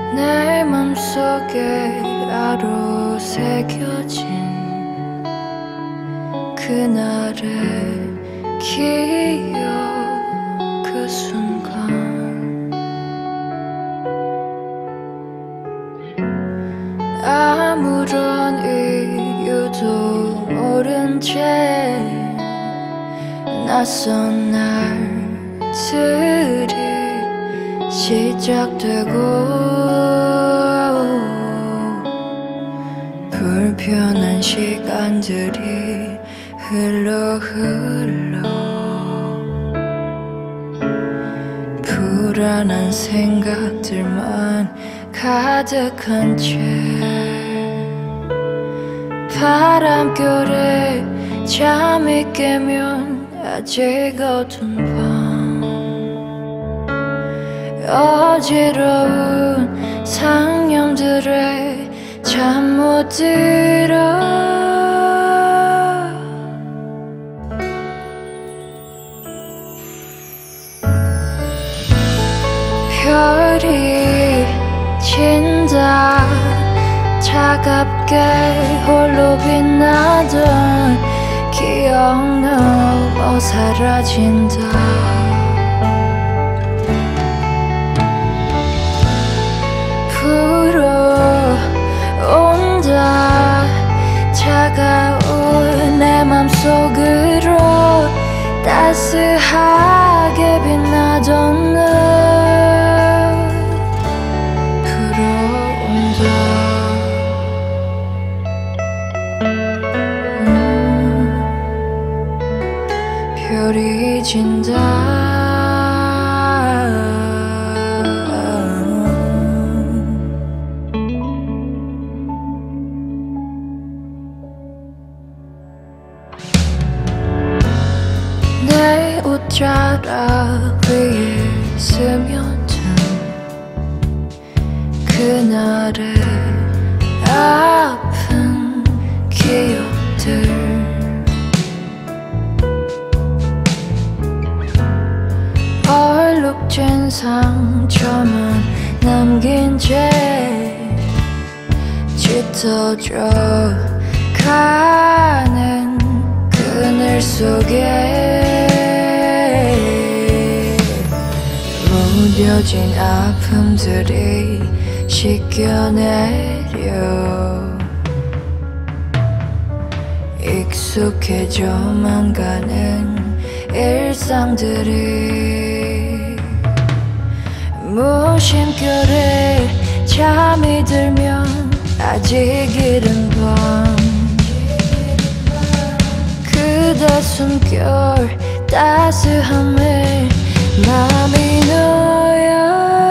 내 맘속에 아로 새겨진 그날의 기억 그 순간 아무런 이유도 모른 채 낯선 날들이 시작되고 불편한 시간들이 흘러 불안한 생각들만 가득한 채 바람결에 잠이 깨면 아직 어두운 밤 어지러운 상념들에 잠 못 들어 별이 진다 차갑게 홀로 빛나던 기억 넘어 사라진다 불어온다 차가운 내 맘속으로 따스하게 빛나던 너 별이 진다 내 옷자락 위에 스며든 그날의 아픈 기억들 얼룩진 상처만 남긴 채 짙어져 가는 그늘 속에 무뎌진 아픔들이 씻겨내려 익숙해져만 가는 일상들이 무심결에 잠이 들면 아직 이른 밤 그대 숨결 따스함에 맘이 놓여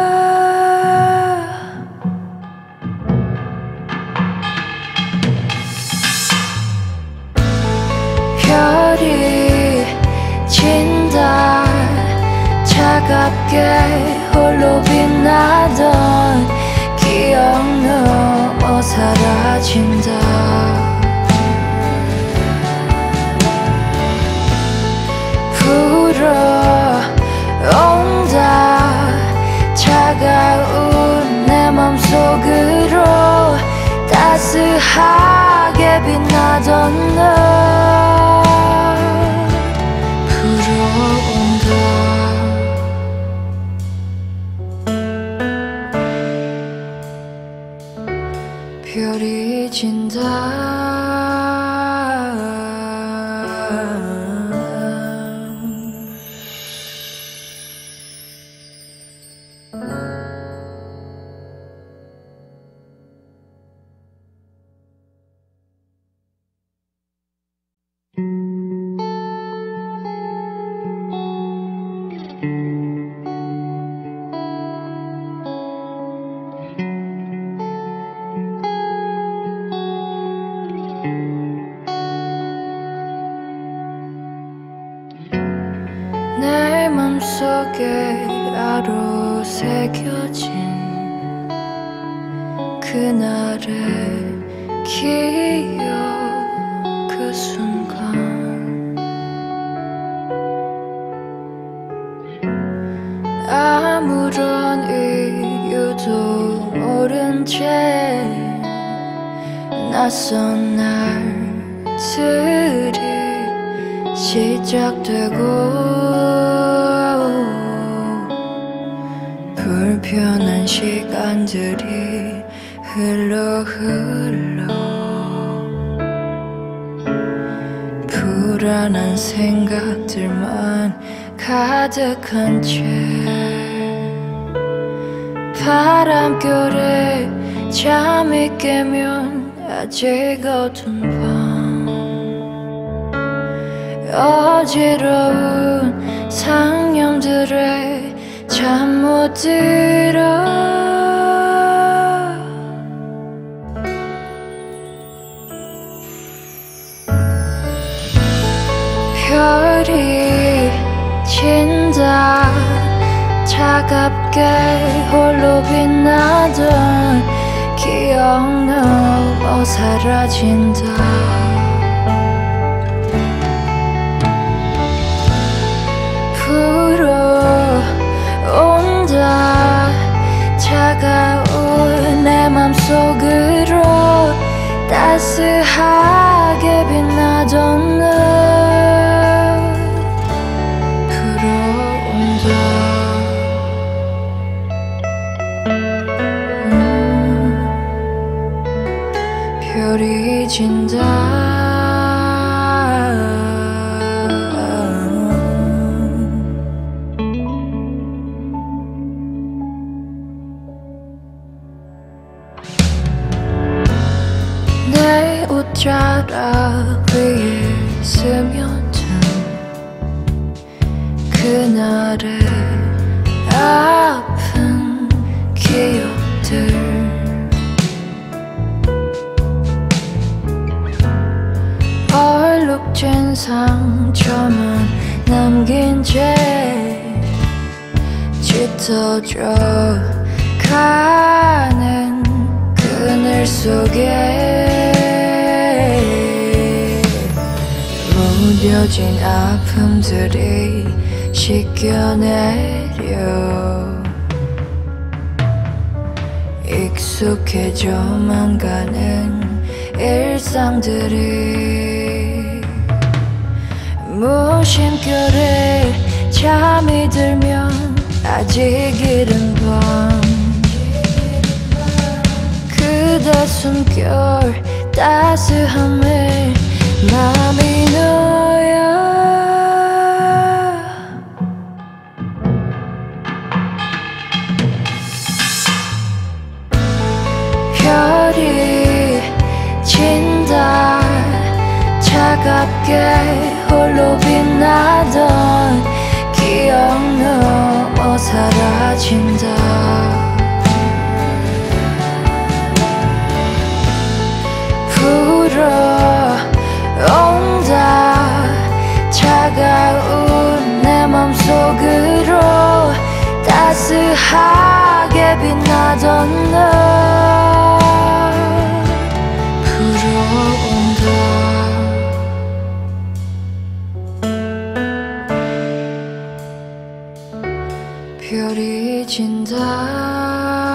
별이 진다 차갑게 홀로 빛나던 기억 넘어 사라진다 불어온다 차가운 내 맘속으로 따스하게 빛나던 너 별이 진다 내 맘속에 아로 새겨진 그날의 기억 그 순간 아무런 이유도 채 낯선 날들이 시작되고 불편한 시간들이 흘러 불안한 생각들만 가득한 채 바람결에 잠이 깨면 아직 어두운 밤 어지러운 상념들에 잠 못 들어 별이 진다 차갑게 홀로 빛나던 기억 넘어 사라진다 불어온다 차가운 내 맘속으로 따스하게 빛나던 너 별이 진다 내 옷자락 위에 스며든 그날의 아픈 기억들 얼룩진 상처만 남긴 채 짙어져 가는 그늘 속에 무뎌진 아픔들이 씻겨내려 익숙해져만 가는 일상들이 무심결에 잠이 들면 아직 이른 밤 그대 숨결 따스함에 맘이 놓여 별이 진다 차갑게 홀로 빛나던 기억 넘어 사라진다 불어온다 차가운 내 맘속으로 따스하게 빛나던 너 별이 진다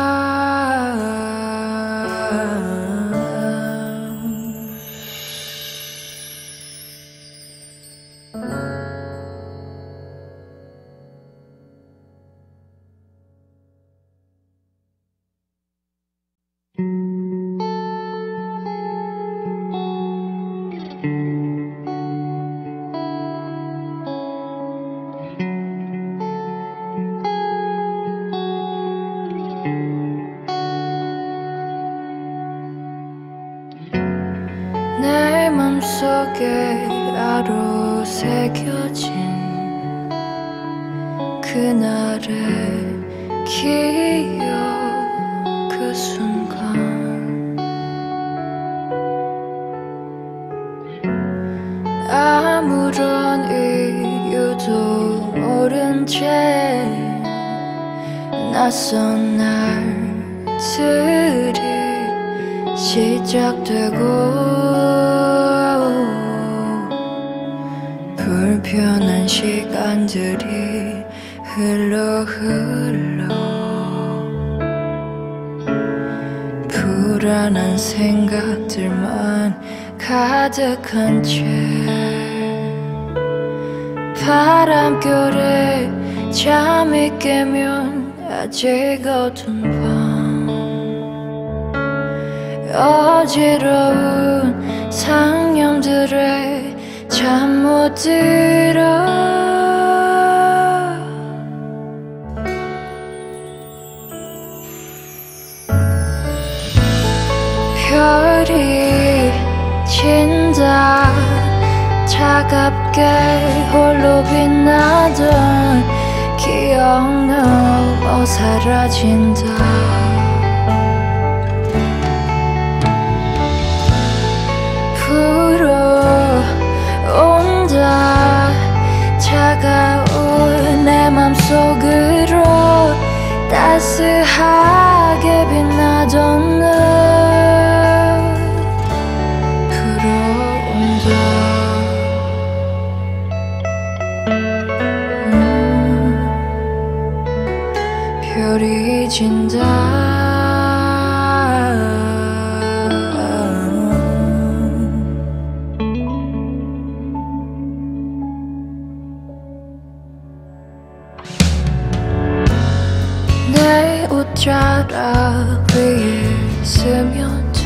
내 맘속에 아로 새겨진 그날의 기억 그 순간 아무런 이유도 모른 채 낯선 날들이 시작되고 불편한 시간들이 흘러 불안한 생각들만 가득한 채 바람결에 잠이 깨면 아직 어두운 밤 어지러운 상념들에 잠 못 들어 별이 진다 차갑게 홀로 빛나던 기억 넘어 사라진다 불어온다 차가운 내 맘속으로 따스하게 빛나던 너 별이 진다 내 옷자락 위에 스며든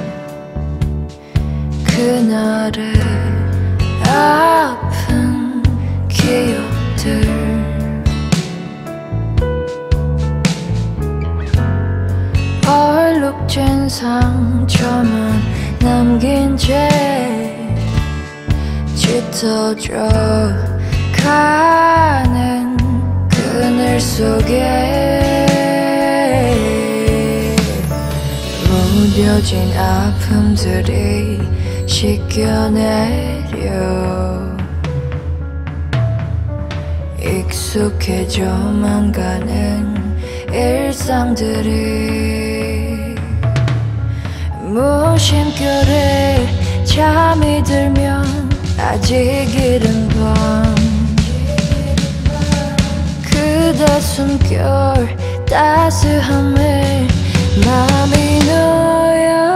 그날의 아픈 기억들 얼룩진 상처만 남긴 채 짙어져 가는 그늘 속에 무뎌진 아픔들이 씻겨내려 익숙해져만 가는 일상들이 무심결에 잠이 들면 아직 이른 밤 그대 숨결 따스함에 맘이 놓여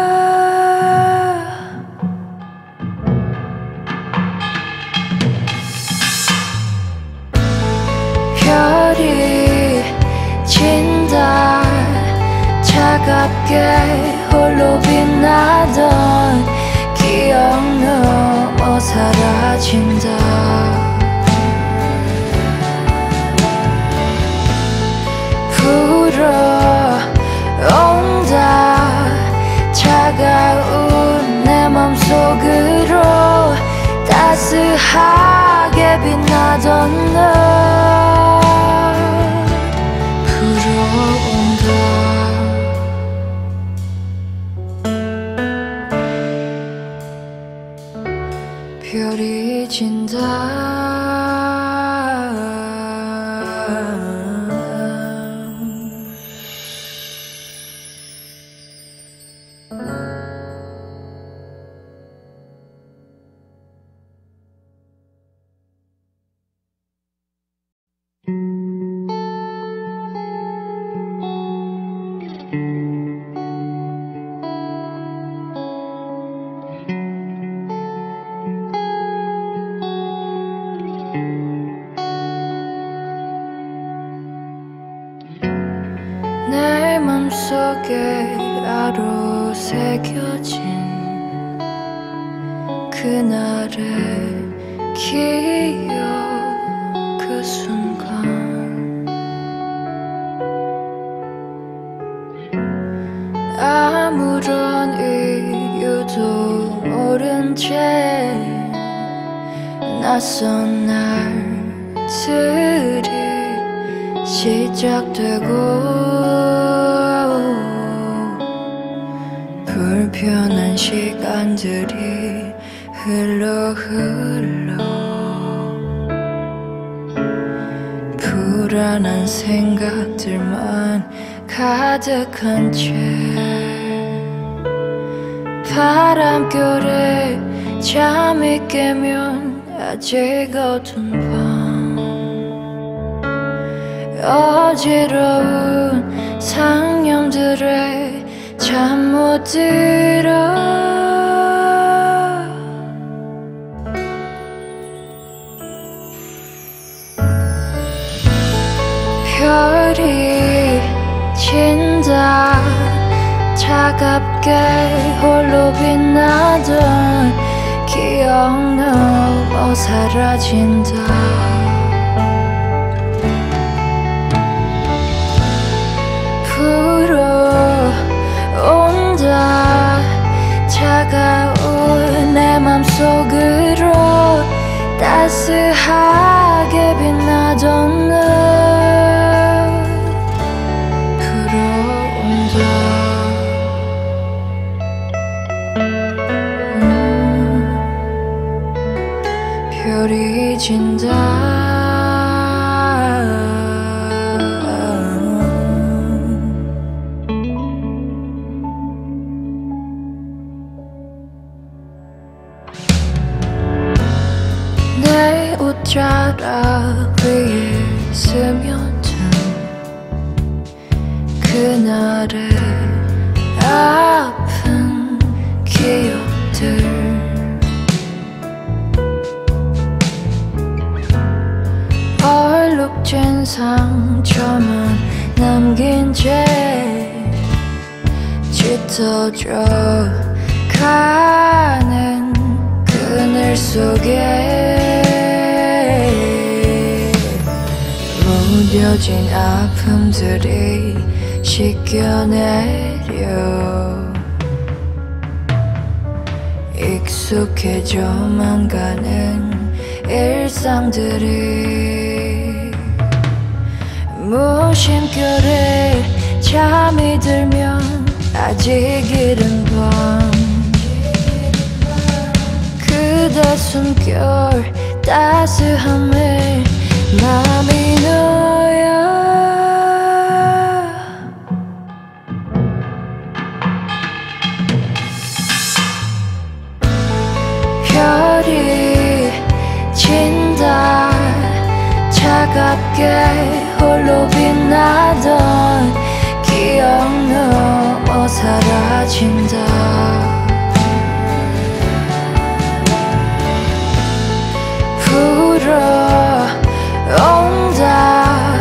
별이 진다 차갑게 홀로 빛나던 기억 넘어 사라진다 불어온다 차가운 내 맘속으로 따스하게 빛나던 너 별이 진다 내 맘속에 아로 새겨진 그날의 기억 그 순간 아무런 이유도 모른 채 낯선 날들이 시작되고 불편한 시간들이 흘러 불안한 생각들만 가득한 채 바람결에 잠이 깨면 아직 어두운 밤 어지러운 상념들에 잠 못 들어. 별이 진다. 차갑게 홀로 빛나던 기억 넘어 사라진다. 불어온다. 차가운 내 맘속으로 따스하게 빛나던 너. 별이 진다. 내 옷자락 위에 스며든 그날의 아픈 기억들. 얼룩진 상처만 남긴 채 짙어져 가는 그늘 속에 무뎌진 아픔들이 씻겨내려 익숙해져만 가는 일상들이. 무심결에 잠이 들면 아직 이른 밤. 그대 숨결 따스함에 맘이 놓여. 별이 진다. 차갑게 홀로 빛나던 기억 넘어 사라진다. 불어온다.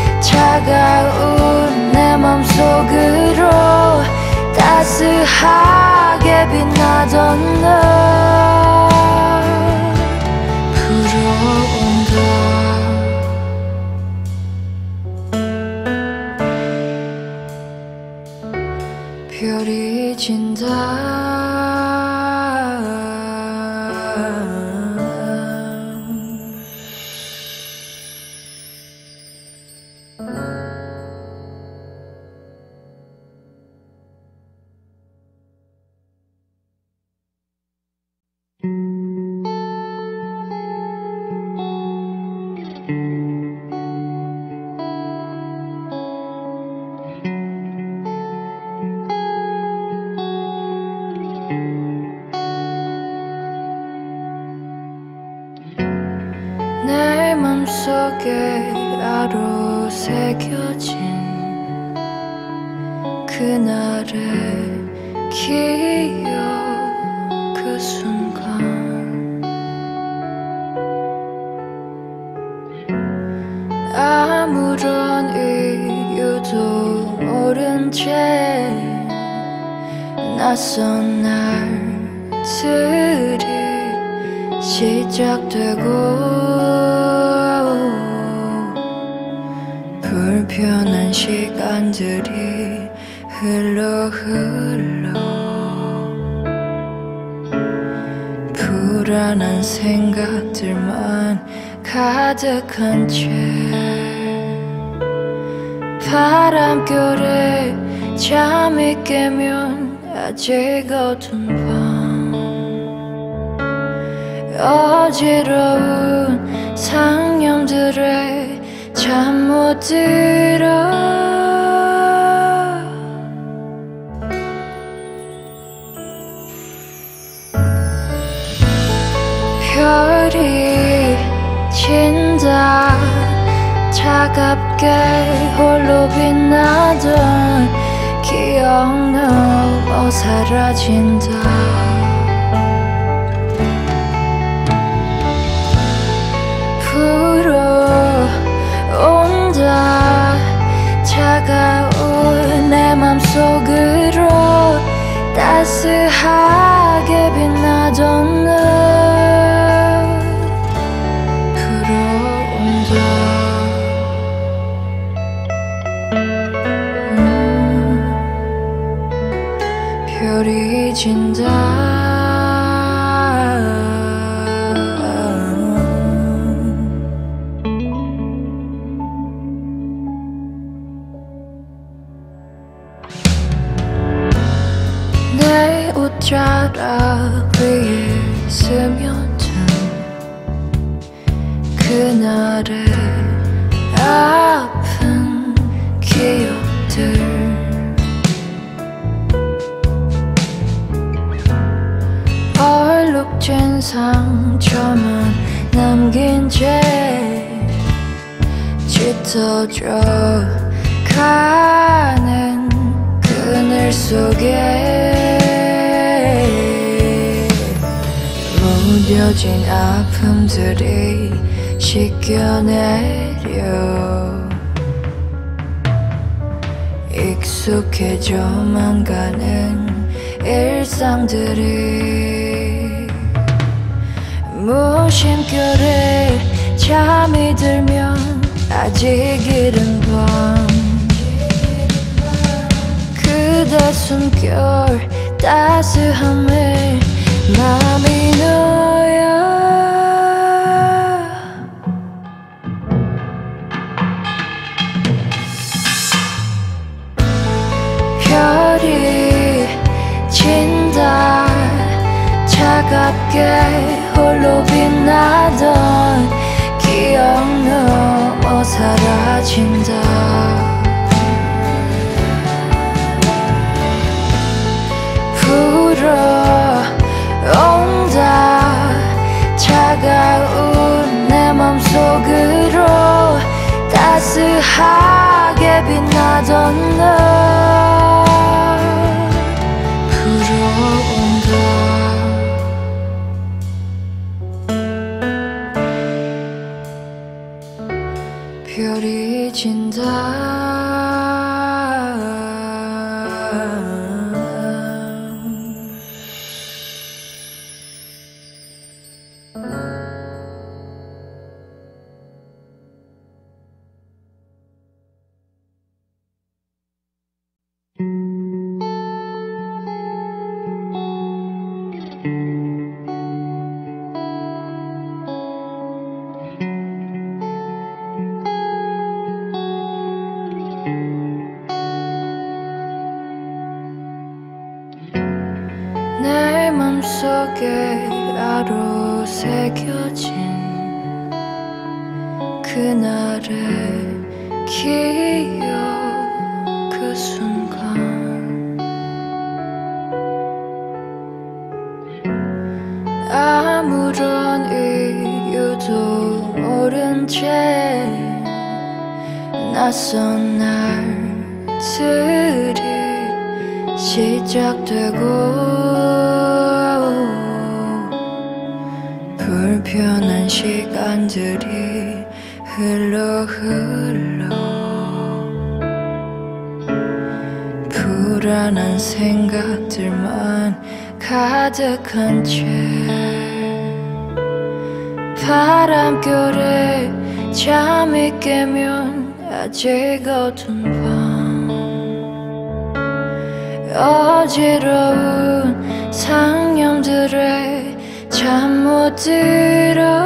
차가운 내 맘속으로 따스하게 빛나던 너. 별이 진다. 내 맘속에 아로 새겨진 그날의 기억. 그 순간 아무런 이유도 모른 채 낯선 날들이 시작되고 불편한 시간들이 흘러 불안한 생각들만 가득한 채 바람결에 잠이 깨면 아직 어두운 밤. 어지러운 상념들에 잠 못 들어. 별이 진다. 차갑게 홀로 빛나던 기억 기억 넘어 사라진다. 불어온다. 차가운 내 맘속으로 따스하게 빛나던 너 불어온다. 별이 진다. 내 옷자락 위에 스며든 그날의 아픈 기억들. 얼룩진 상처만 남긴 채 짙어져 가는 그늘 속에 무뎌진 아픔들이 씻겨내려 익숙해져만 가는 일상들이 무심결에 잠이 들면 아직 이른 밤 그대 숨결 따스함에 맘이 놓여 별이 진다. 차갑게 홀로 빛나던 기억 넘어 사라진다. 불어온다. 차가운 내 맘속으로 따스하게 빛나던 너 불어온다. 별이 진다. 내 맘속에 아로 새겨진 그날의 기억 그 순간 아무런 이유도 모른 채 낯선 날들이 시작되고 불편한 시간들이 흘러 불안한 생각들만 가득한 채 바람결에 잠이 깨면 아직 어두운 밤 어지러운 상념들에 잠 못 들어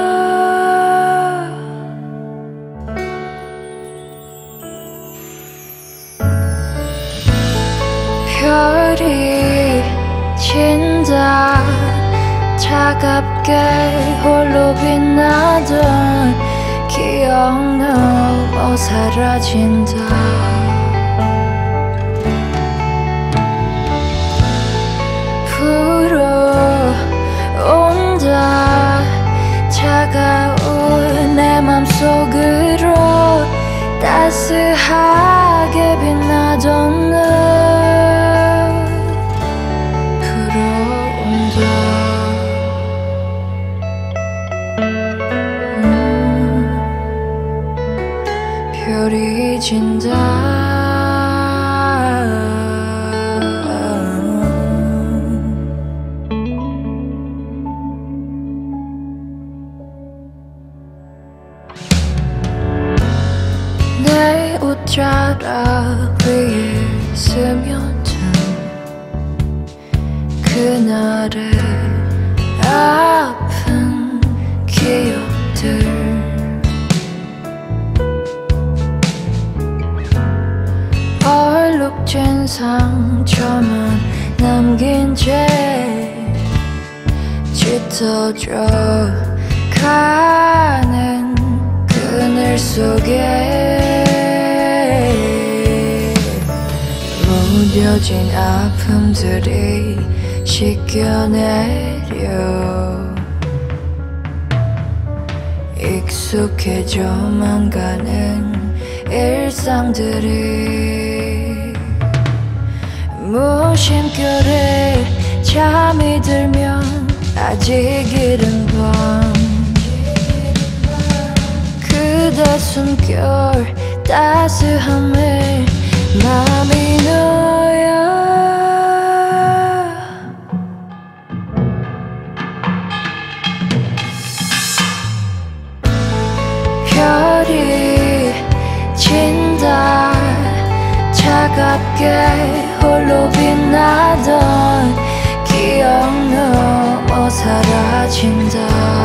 별이 진다. 차갑게 홀로 빛나던 기억 넘어 사라진다. 불어온다. 차가운 내 맘속으로 따스하게 빛나던 너 별이 진다. 내 옷자락 위에 스며든 그날의 아픈 기억들, 얼룩진 상처만 남긴 채 짙어져 가는 그늘 속에 무뎌진 아픔들이 씻겨내려 익숙해져만 가는 일상들이, 무심결에 잠이 들면 아직 이른 밤, 그대 숨결 따스함에 맘이 놓여. 별이 진다. 차갑게 홀로 빛나던 기억 넘어 사라진다.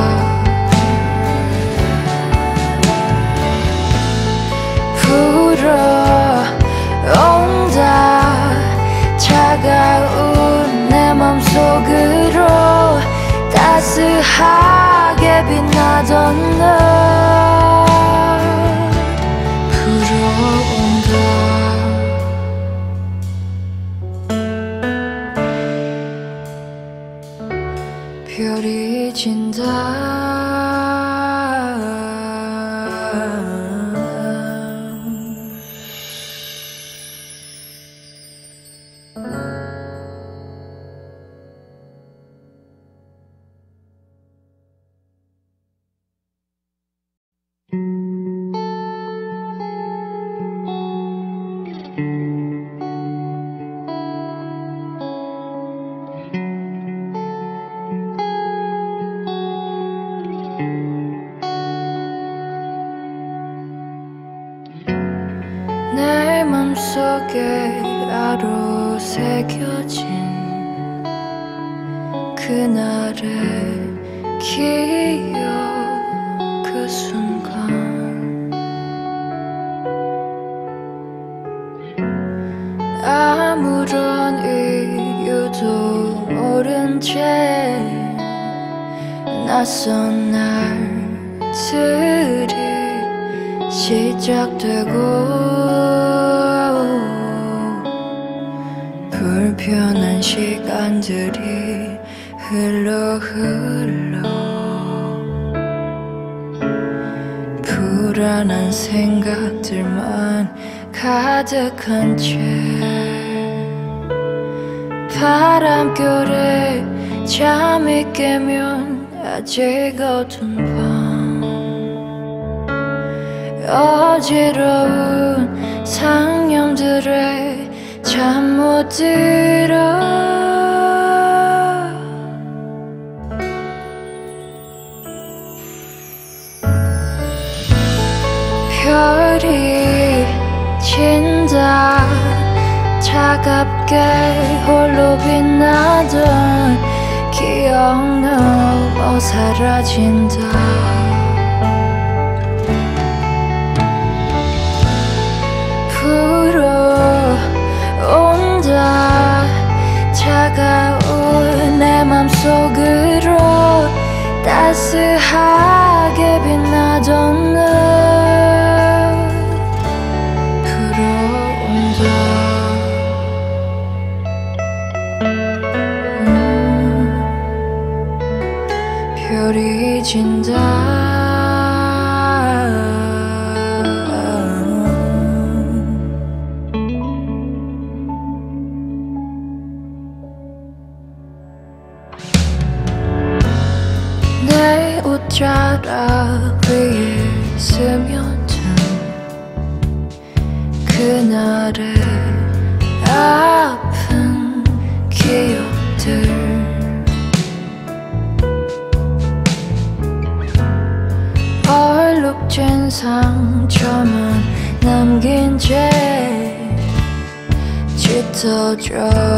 불어온다. 차가운 내 맘속으로 따스하게 빛나던 너 불어온다. 별이 진다. 내 맘속에 아로 새겨진 그날의 기억, 그 순간 아무런 이유도 모른 채 낯선 날들이 시작되고 불편한 시간들이 흘러 불안한 생각들만 가득한 채 바람결에 잠이 깨면 아직 어두운 밤, 어지러운 상념들에 잠 못 들어. 별이 진다. 차갑게 홀로 빛나던 기억 넘어 사라진다. 불어온다. 차가운 내 맘속으로 따스하게 빛나던 너 불어온다. 별이 진다. 내 옷자락 위에 스며든 그날의 아픈 기억들 얼룩진 상처만 남긴 채 짙어져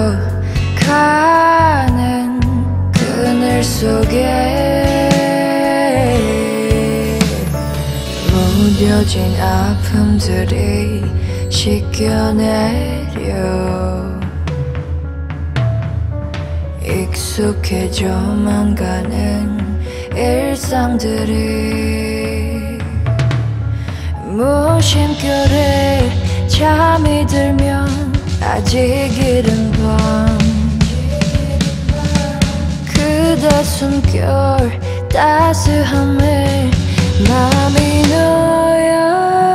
가는 그늘 속에 무뎌진 아픔들이 씻겨내려 익숙해져만 가는 일상들이 무심결에 잠이 들면 아직 이른 밤 그대 숨결 따스함에 맘이 놓여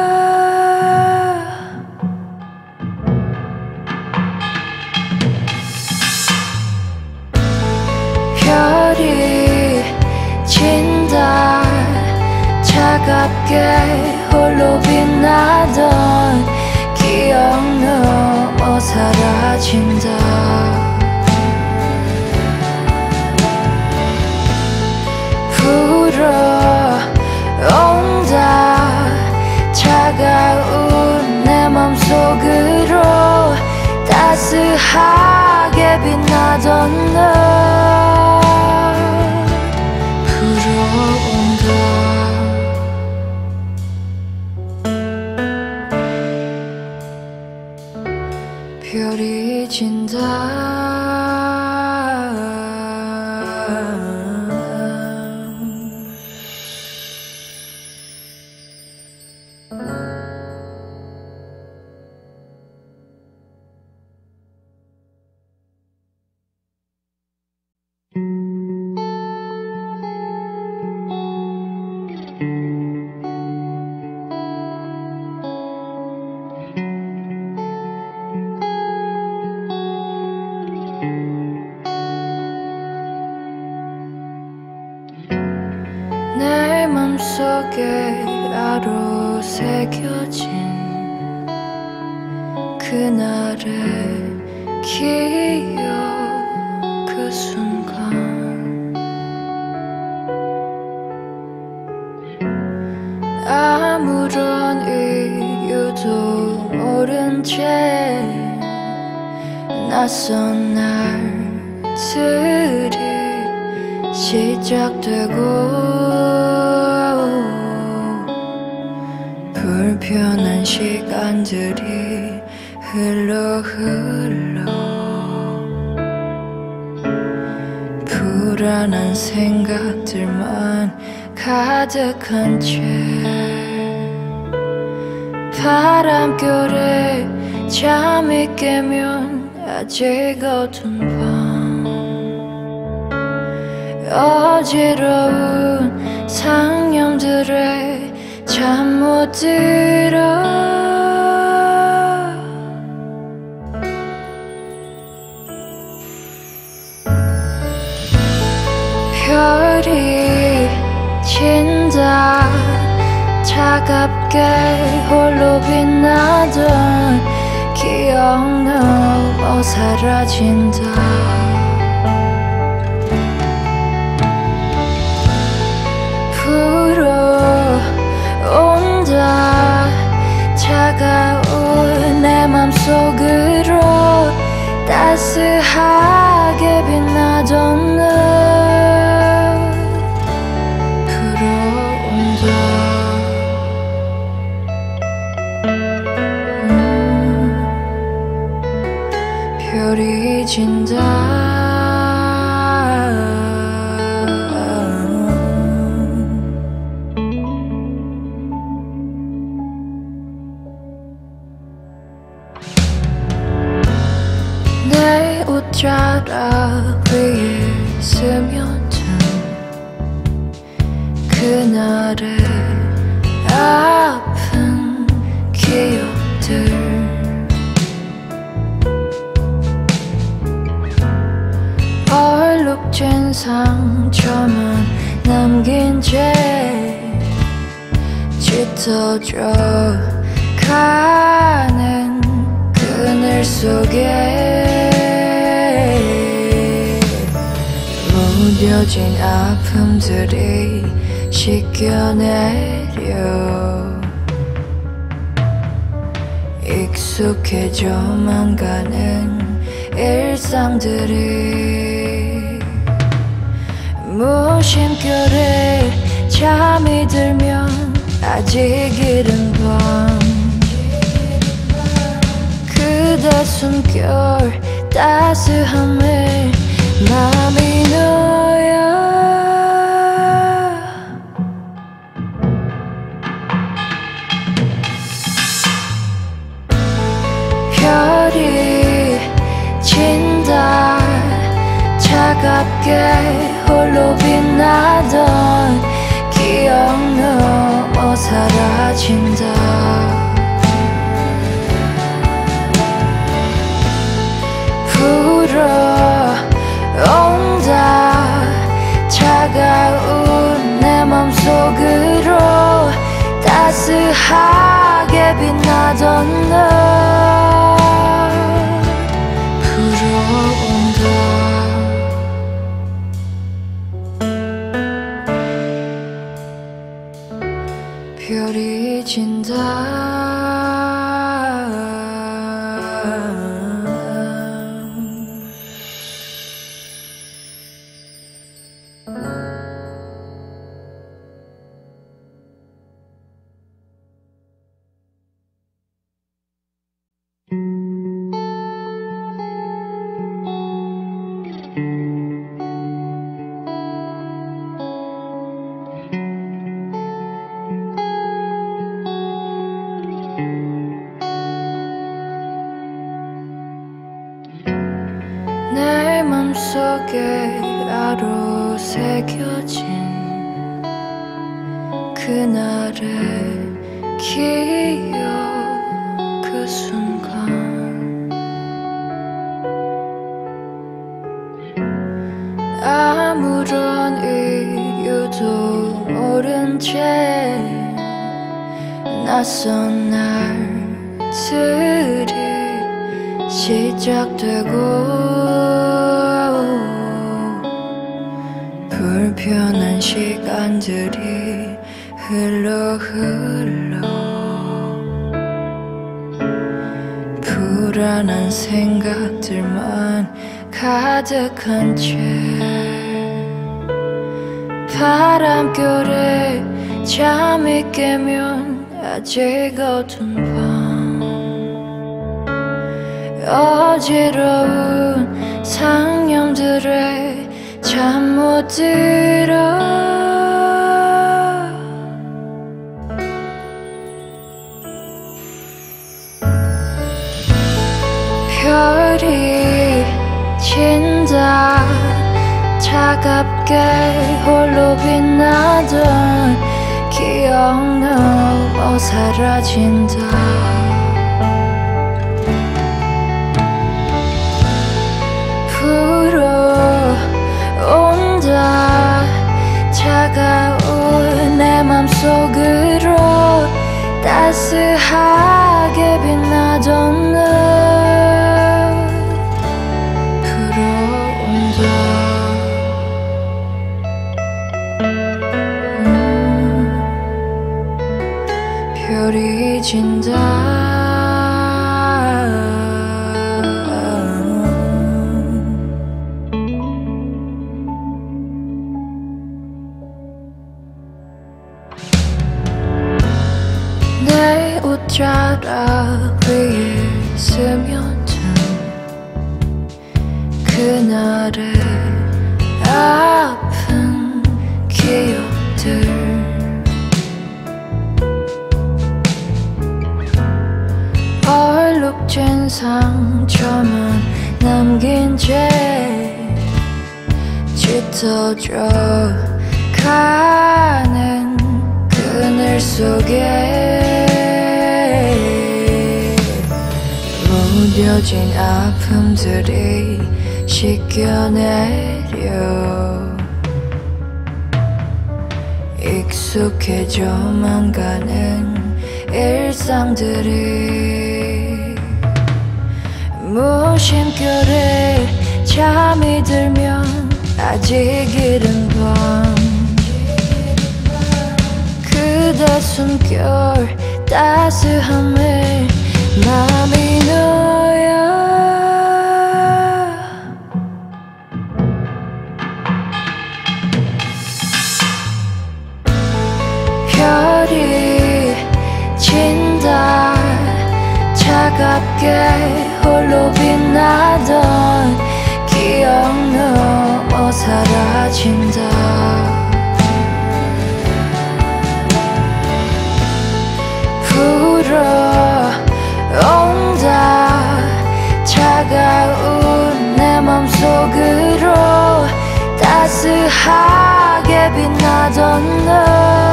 별이 진다 차갑게 홀로 빛나던 기억 넘어 사라진다 불어온다 차가운 내 맘속으로 따스하게 빛나던 너 별이 진다 내 맘속에 아로 새겨진 그날의 기억 그 순간 아무런 이유도 모른 채 낯선 날들이 시작되고 불편한 시간들이 흘러 불안한 생각들만 가득한 채 바람결에 잠이 깨면 아직 어두운 밤 어지러운 상념들에 잠 못 들어 별이 진다 차갑게 홀로 빛나던 기억 넘어 사라진다 불어온다 차가운 내 맘속으로 따스하게 빛나던 너 불어온다 별이 진다 옷자락 위에 스며든 그날의 아픈 기억들 얼룩진 상처만 남긴 채 짙어져 가는 속에 무뎌진 아픔들이 씻겨내려 익숙해져만 가는 일상들이 무심결에 잠이 들면 아직 이른 밤 그대 숨결 따스함에 맘이 놓여 별이 진다 차갑게 홀로 빛나던 기억 넘어 사라진다 불어온다 차가운 내 맘속으로 따스하게 빛나던 널 불어온다 별이 진다 내 맘속에 아로 새겨진 그날의 기억 그 순간 아무런 이유도 모른 채 낯선 날들이 시작되고 불편한 시간들이 흘러 불안한 생각들만 가득한 채 바람결에 잠이 깨면 아직 어두운 밤 어지러운 상념들에 잠 못 들어 별이 진다 차갑게 홀로 빛나던 기억 넘어 사라진다 불어온다 차가운 내 맘속으로 따스하게 빛나던 널 불어온다 별이 진다 내 옷자락 위에 스며든 그날의 아픈 기억들 얼룩진 상처만 남긴 채 짙어져 가는 그늘 속에 무뎌진 아픔들이 씻겨내려 익숙해져만 가는 일상들이 무심결에 잠이 들면 아직 이른 밤 그대 숨결 따스함에 맘이 놓여 별이 진다 차갑게 홀로 빛나던 기억 넘어 사라진다 불어온다 차가운 내 맘속으로 따스하게 빛나던 너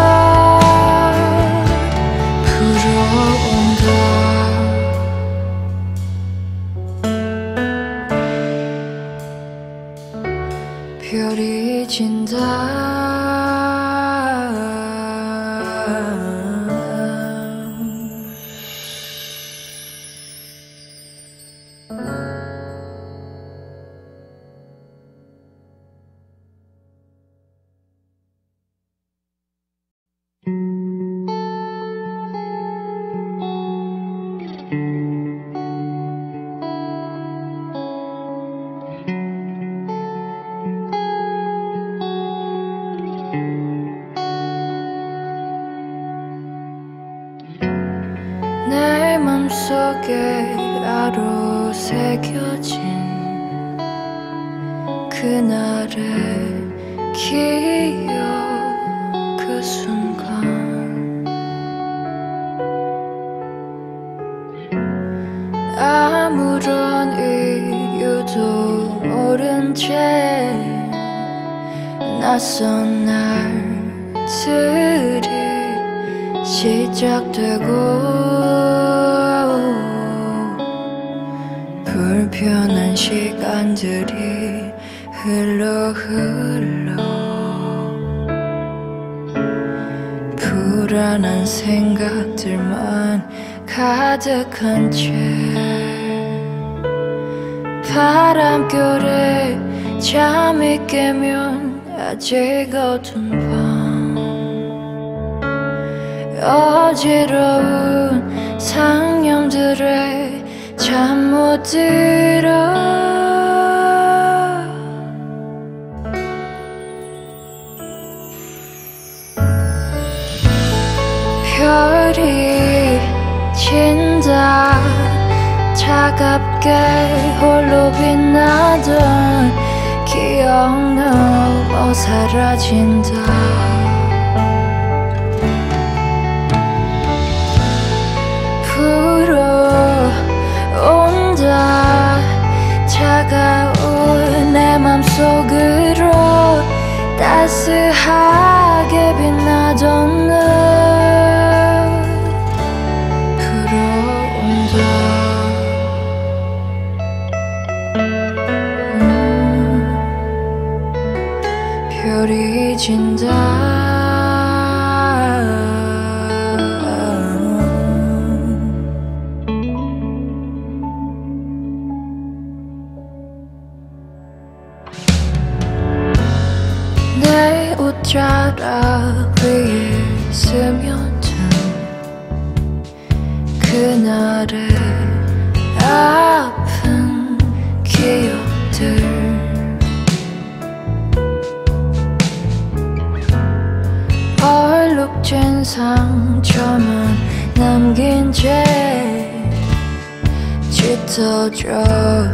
별이 진다 내 맘속에 아로 새겨진 그날의 기억 그 순간 아무런 이유도 모른 채 낯선 날들이 시작되고 불편한 시간들이 흘러 불안한 생각들만 가득한 채 바람결에 잠이 깨면 아직 어두운 밤 어지러운 상념들에 잠 못 들어 별이 진다 차갑게 홀로 빛나던 기억 넘어 사라진다 불어온다 차가운 내 맘속으로 따스하게 빛나던 너 불어온다 별이 진다 내 옷자락 위에 스며든 그날의 아픈 기억들 얼룩진 상처만 남긴 채 짙어져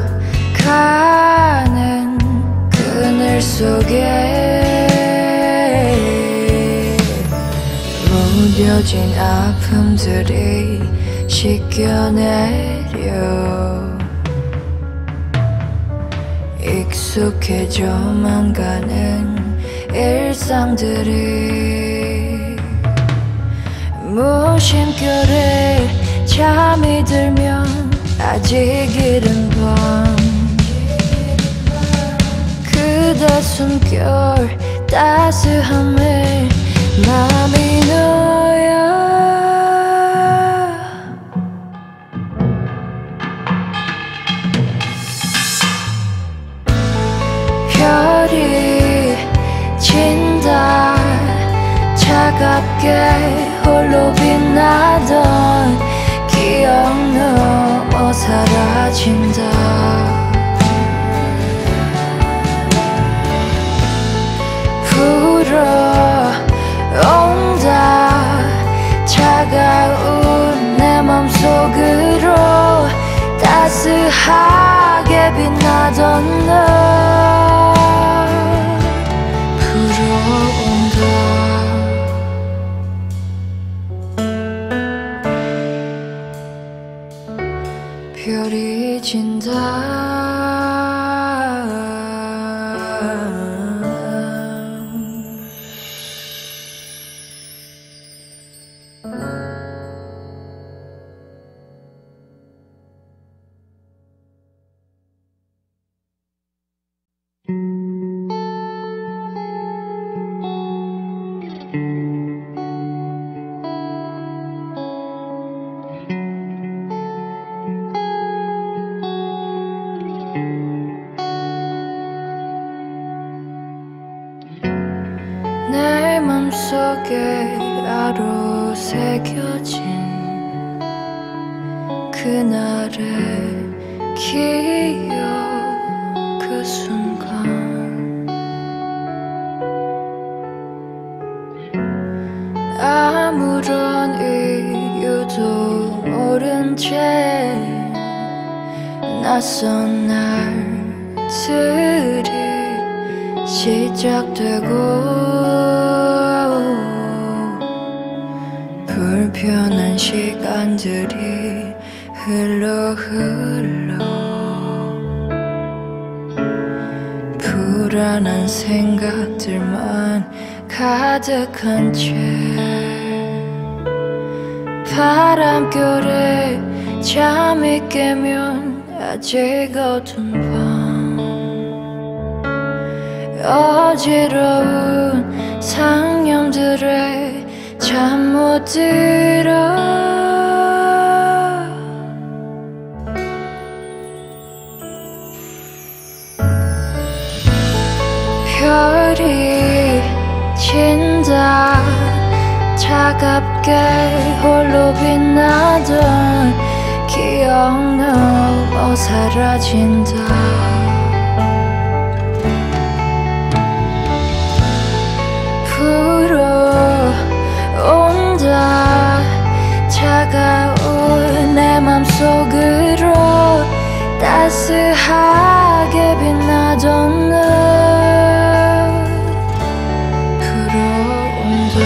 가는 그늘 속에 무뎌진 아픔들이 씻겨내려 익숙해져만 가는 일상들이 무심결에 잠이 들면 아직 이른 밤 그대 숨결 따스함에 맘이 놓여 차갑게 홀로 빛나던 기억 넘어 사라진다. 불어온다. 차가운 내 맘속으로 따스하게 빛나던 널 불어온다. 별이 진다. 내 맘속에 아로 새겨진 그날의 기억 그 순간 아무런 이유도 모른 채 낯선 날들이 시작되고 불편한 시간들이 흘러 불안한 생각들만 가득한 채 바람결에 잠이 깨면 아직 어두운 밤 어지러운 상념들에 잠 못 들어 별이 진다. 차갑게 홀로 빛나던 기억 넘어 사라진다. 불어온다. 차가운 내 맘속으로 따스하게 빛나던 널 불어온다.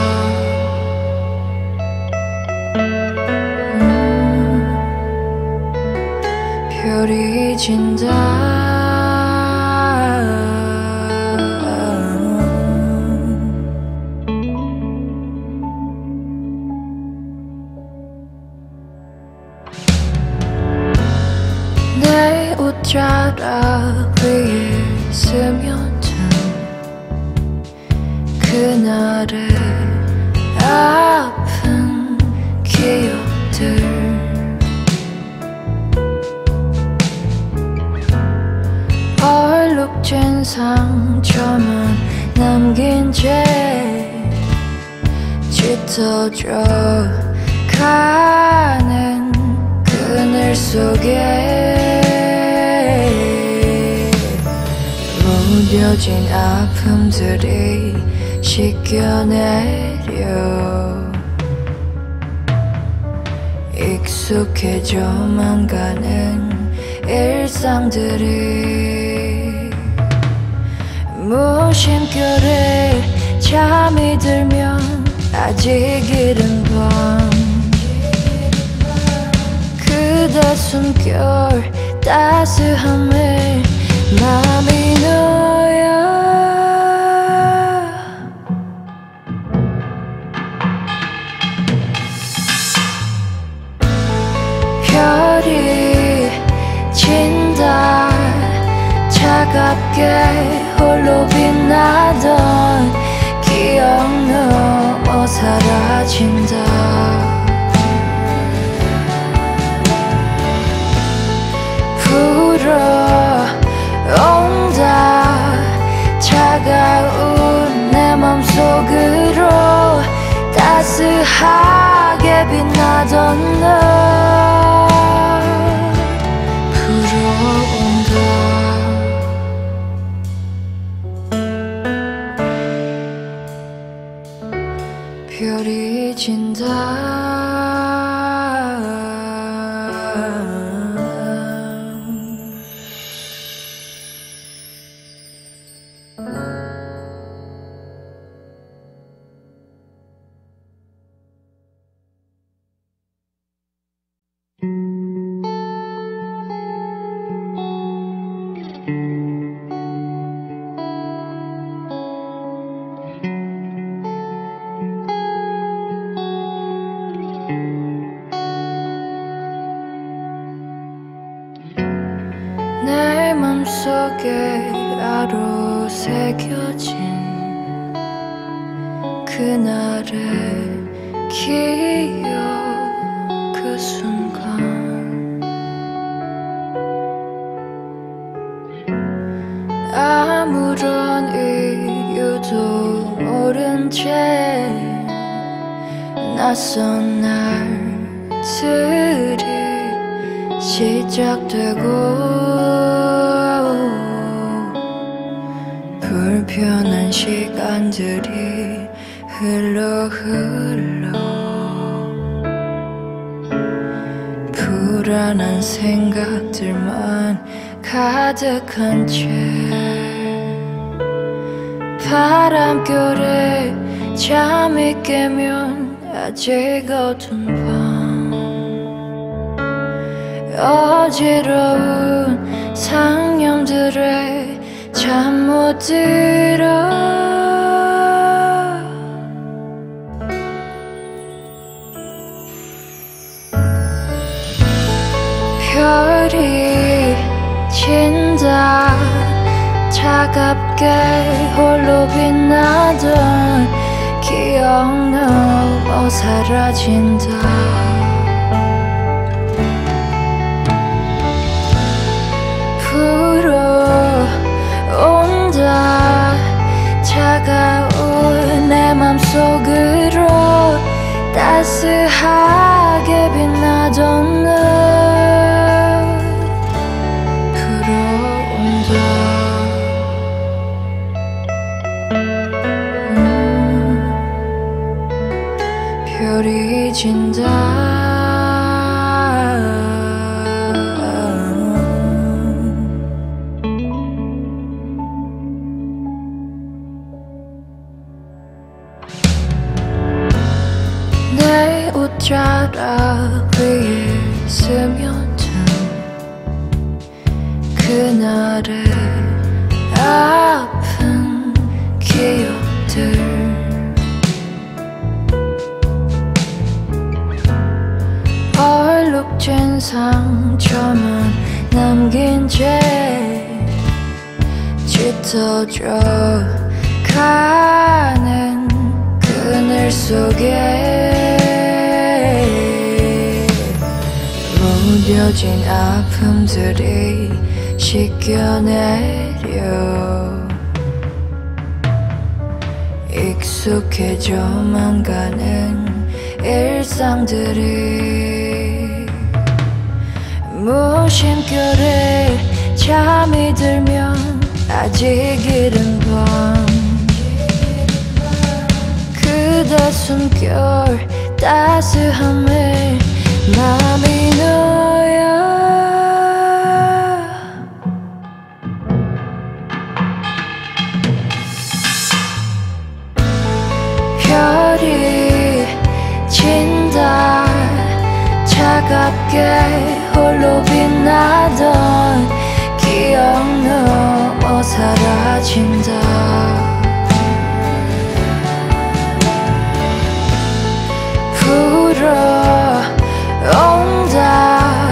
별이 진다. 옷자락 위에 스며든 그날의 아픈 기억들 얼룩진 상처만 남긴 채 짙어져 가는 그늘 속에 무뎌진 아픔들이 씻겨내려 익숙해져만 가는 일상들이 무심결에 잠이 들면 아직 이른 밤 그대 숨결 따스함에 맘이 놓여 별이 진다. 차갑게 홀로 빛나던 기억 넘어 사라진다. 불어온다. 차가운 내 맘속으로 따스하게 빛나던 널 불어온다. 별이 진다. 내 맘속에 아로 새겨진 그날의 기억 그 순간 아무런 이유도 모른 채 낯선 날들이 시작되고 불편한 시간들이 흘러 불안한 생각들만 가득한 채 바람결에 잠이 깨면 아직 어두운 밤 어지러운 상념들에 잠 못 들어 별이 진다. 차갑게 홀로 빛나던 기억 넘어 사라진다. 불어온다. 차가운 내 맘속으로 따스하게 빛나던 널 불어온다. 별이 진다. 내 옷자락 위에 스며든 그날의 아픈 기억들 얼룩진 상처만 남긴 채 짙어져 가는 그늘 속에 무뎌진 아픔들이 씻겨내려 익숙해져만 가는 일상들이 무심결에 잠이 들면 아직 이른 밤 그대 숨결 따스함에 맘이 놓여 별이 진다. 차갑게 홀로 빛나던 기억 넘어 사라진다. 불어온다.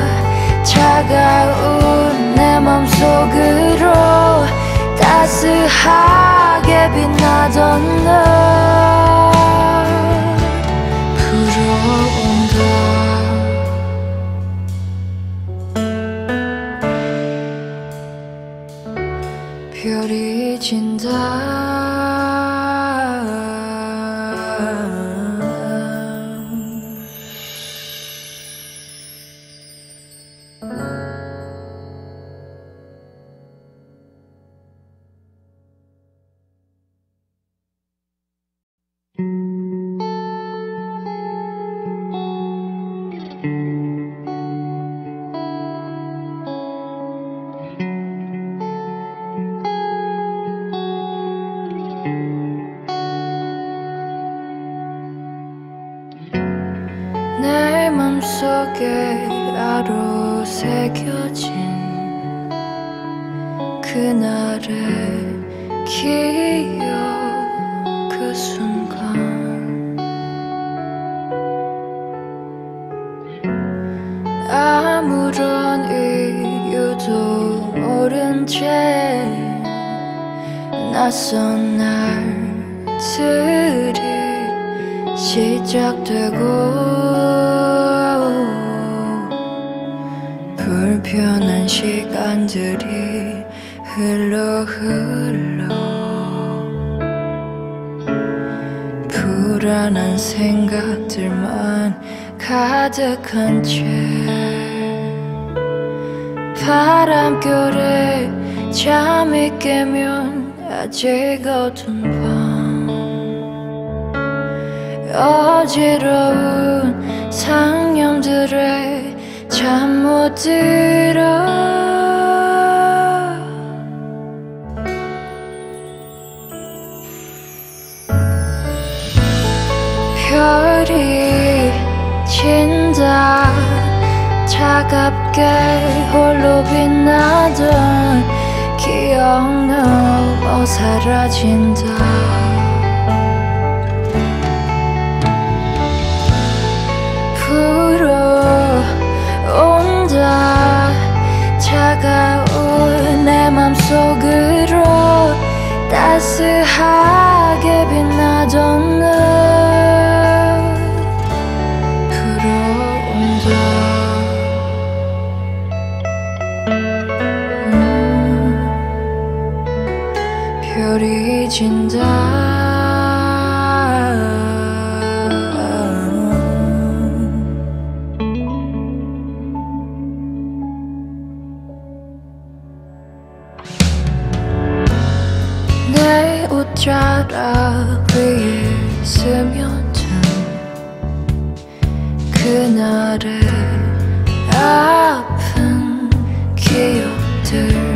차가운 내 맘속으로 따스하게 빛나던 널 불어온다. 별이 진다. 맘속에 아로 새겨진 그날의 기억 그 순간 아무런 이유도 모른 채 낯선 날들이 시작되고 불편한 시간들이 흘러 불안한 생각들만 가득한 채 바람결에 잠이 깨면 아직 어두운 밤 어지러운 상념들에 잠 못 들어 별이 진다 차갑게 홀로 빛나던 기억 넘어 사라진다 불어온다 차가운 내 맘속으로 따스하게 빛나던 너 별이 진다 내 옷자락 위에 스며든 그날의 아픈 기억들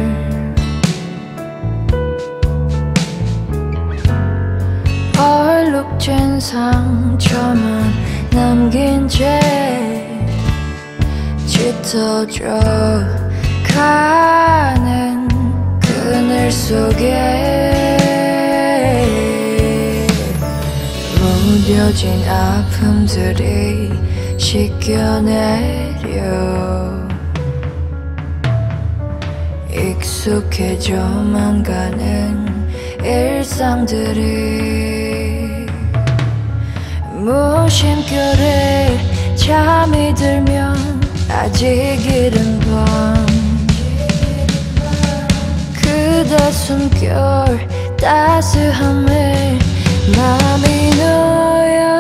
얼룩진 상처만 남긴 채 짙어져 가는 그늘 속에 무뎌진 아픔들이 씻겨내려 익숙해져만 가는 일상들이 무심결에 잠이 들면 아직 이른 밤 그대 숨결 따스함에 맘이 놓여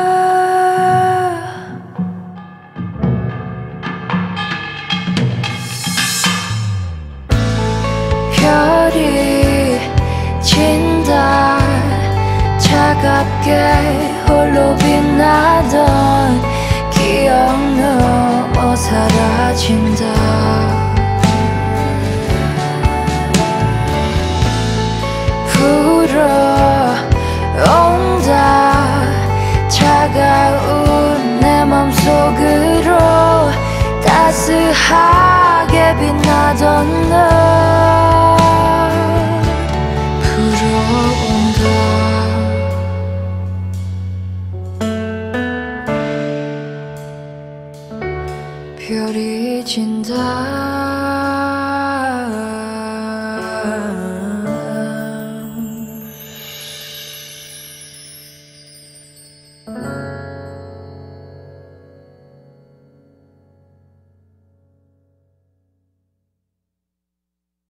별이 진다 차갑게 홀로 빛나던 기억 넘어 사라진다 불어온다 차가운 내 맘속으로 따스하게 빛나던 너 별이 진다